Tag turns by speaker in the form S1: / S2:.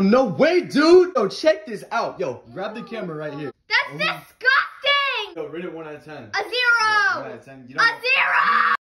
S1: no way, dude. Yo, check this out. Yo, grab the camera right here.
S2: That's disgusting.
S1: Yo, rate it 1 out of 10.
S2: A 0.
S1: 1 out of 10. You
S2: A 0.